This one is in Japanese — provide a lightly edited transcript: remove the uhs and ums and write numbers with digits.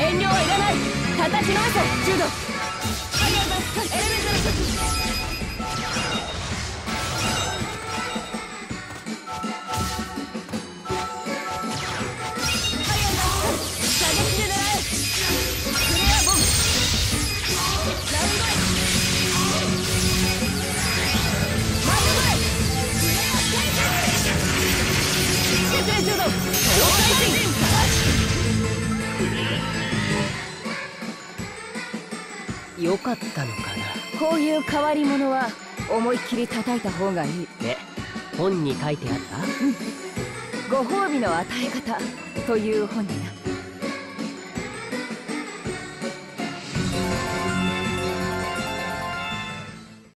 遠慮はいらない。叩きのめせ柔道。エレメンタルショット。 よかったのかな。 こういう変わり者は思いっきり叩いた方がいい。 で、本に書いてあった？ ご褒美の与え方という本にな。